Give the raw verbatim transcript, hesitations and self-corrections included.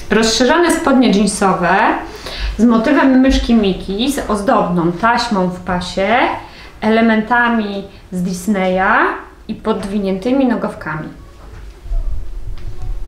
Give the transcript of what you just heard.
Rozszerzone spodnie jeansowe z motywem myszki Miki, z ozdobną taśmą w pasie, elementami z Disneya i podwiniętymi nogawkami.